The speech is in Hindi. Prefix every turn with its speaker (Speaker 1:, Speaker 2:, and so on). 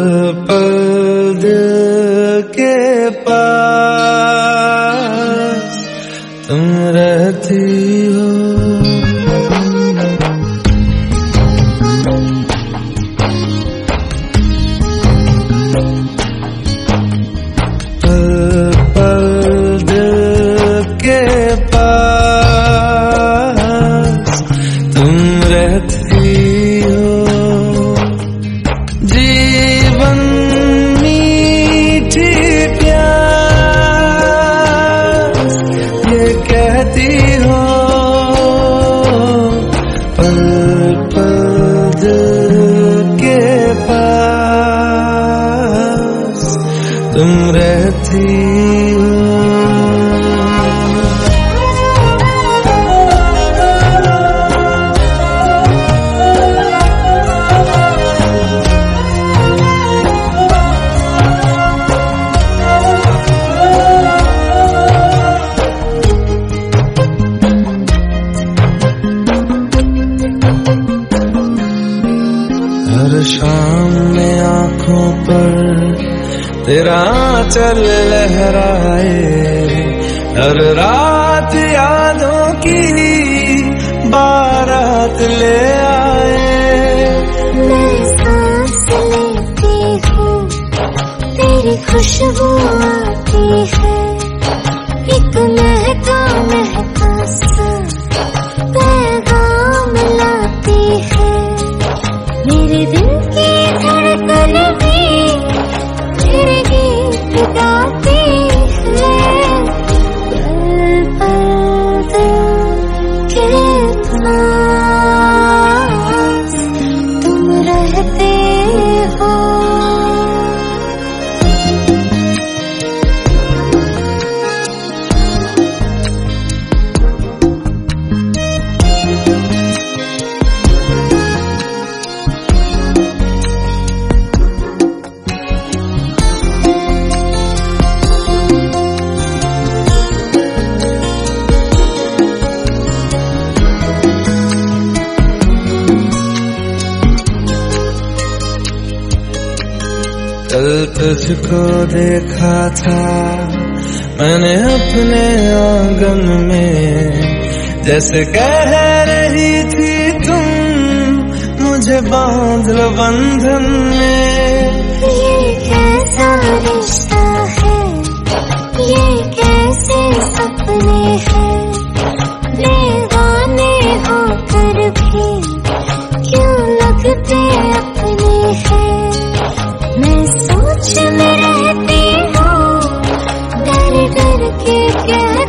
Speaker 1: पल दिल के पास तुम रहती हो। तेरा आंचल लहराए, हर रात यादों की बारात ले आए।
Speaker 2: मैं सांस लेती हूँ, तेरी खुशबू आती है, एक महका महका सा पैगाम लाती है। मेरे दिल की धड़कन भी तेरे गीत गाती है। पल पल दिल के पास तुम रहते हो।
Speaker 1: कल तुझको देखा था मैंने अपने आंगन में, जैसे कह रही थी तुम मुझे बांध लो बंधन में।
Speaker 2: ये कैसा रिश्ता है, ये कैसे सपने हैं, बेगाने होकर भी क्यों लगते अपने हैं। मैं सोच में रहती हूँ, डर डर के क्या